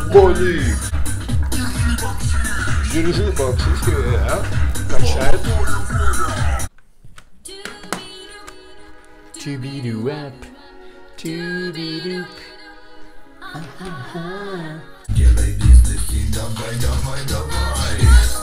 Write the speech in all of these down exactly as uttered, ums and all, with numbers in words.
Боли. Держи боксиски, а? Качает. Тюбиду-ап, тюбиду. Делай бизнес и давай, давай, давай.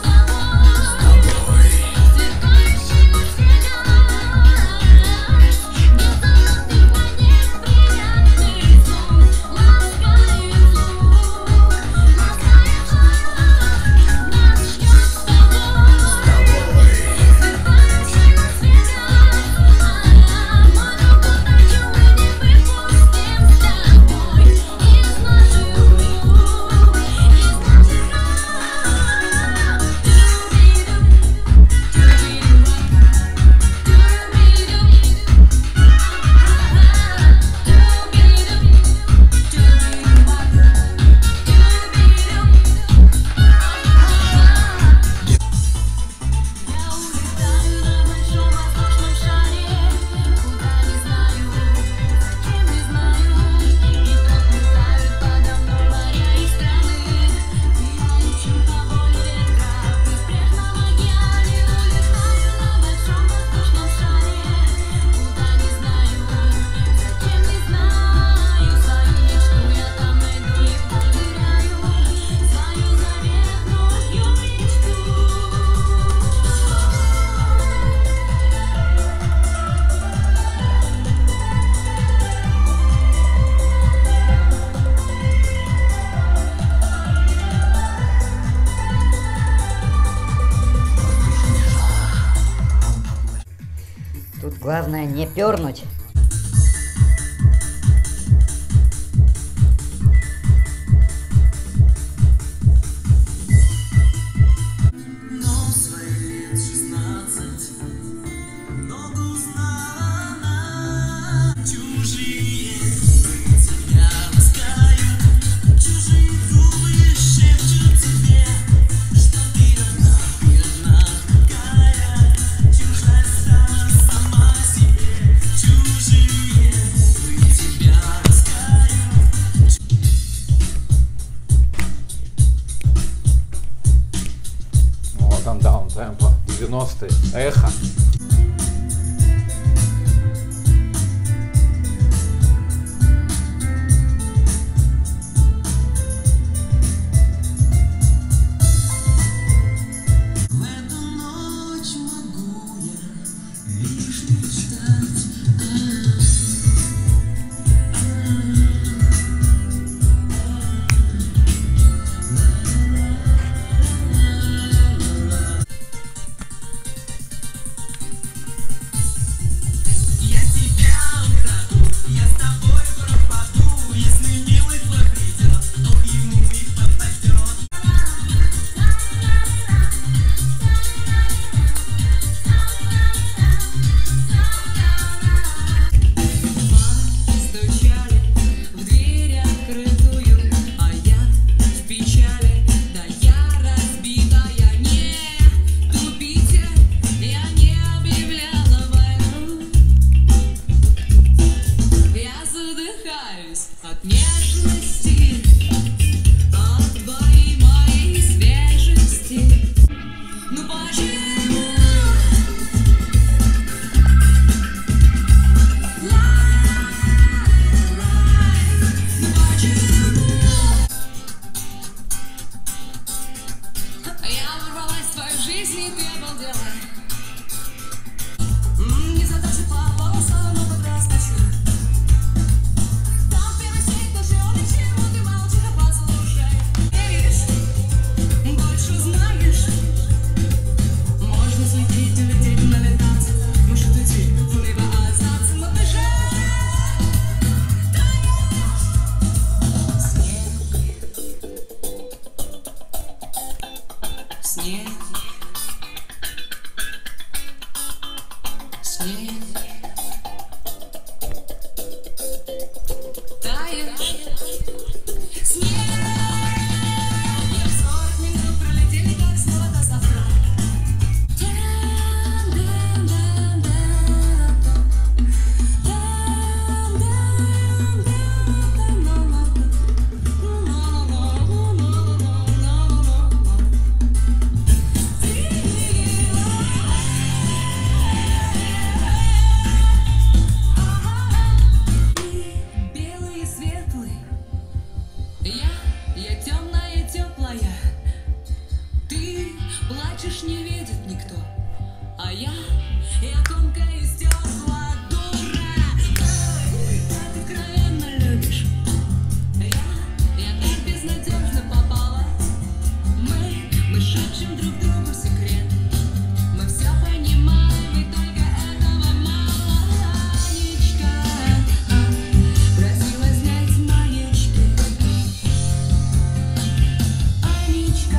Тут главное не пернуть. Вот он, даунтемпо, девяностые, эхо. я, я тонко и стекла дура. Ты так откровенно любишь. Я, я так безнадежно попалась. Мы, мы шепчем друг другу секрет. Мы все понимаем, и только этого мало. Анечка, просила снять маячки. Анечка,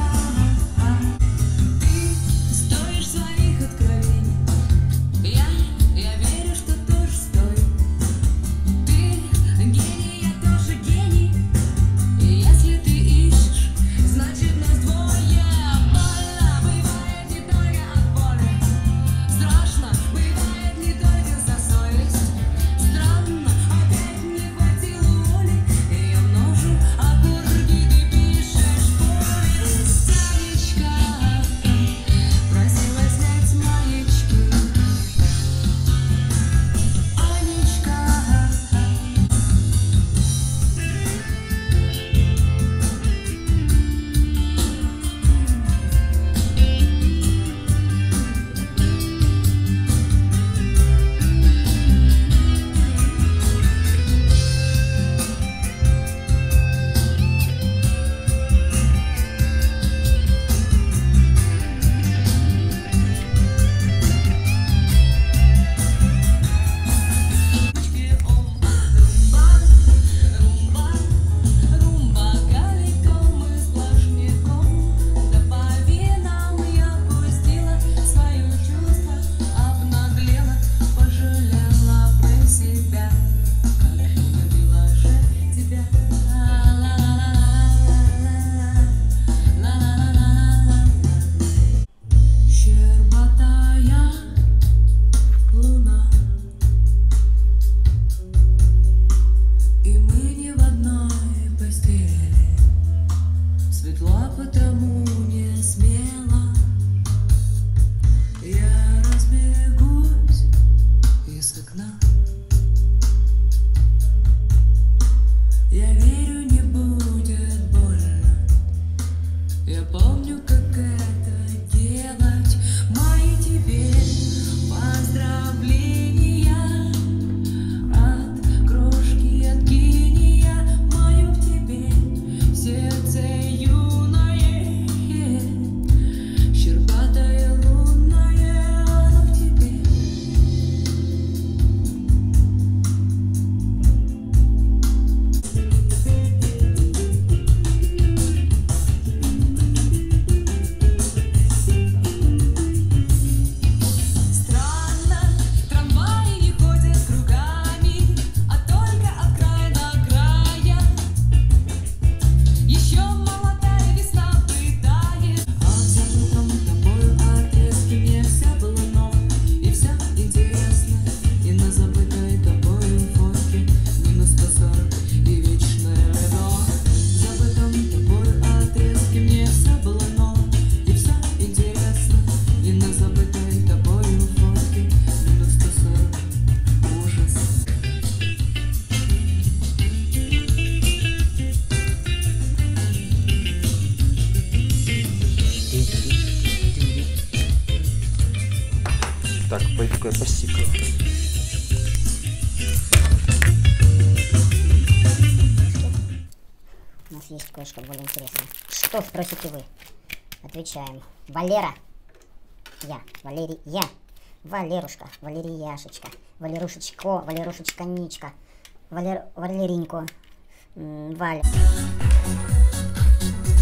ты стоишь своих откровений. Я, я верю, что тоже стою. Ты гений, я тоже гений. И если ты ищешь, значит нас двое. Больно бывает не только от боли. Страшно бывает не только за совесть. Странно, опять не хватило воли. И я множу аккорды, ты пишешь повесть. Анечка, просила снять маячки. Анечка. Румба, румба, галиком и сплошняком. Да по венам я пустила свое чувство, обнаглела, пожалела про себя. Как же любила же тебя. Ла-ла-ла-ла-ла-ла-ла-ла-ла-ла. Щербатая луна. И мы не в одной постели. Светла потому не смело. Я разбегусь из окна. Я верю, не будет больно. Я помню, как это делать. Мои тебе поздравления. От крошки, от гения. Мое к тебе сердце юное. Щербатое лунное, оно в тебе. Странно, трамваи не ходят кругами, а только от края до края. Еще молодая весна пытает. А в забытом тобою отрезке мне все было ново и все интересно. И на забытой тобою фотке минус сто сорок и вечное лето. В забытом тобою отрезке мне все было ново и все интересно. И на забытой тобою фотке минус сто сорок. Ужас. Так, пойду-ка я посикаю. У нас есть кое-что более интересное. Что, спросите вы? Отвечаем. Валера. Я. Валерий. Я. Валерушка. Валерияшечка. Валерушечко. Валерушечка Ничка. Валер... Валеринько. М, Валя.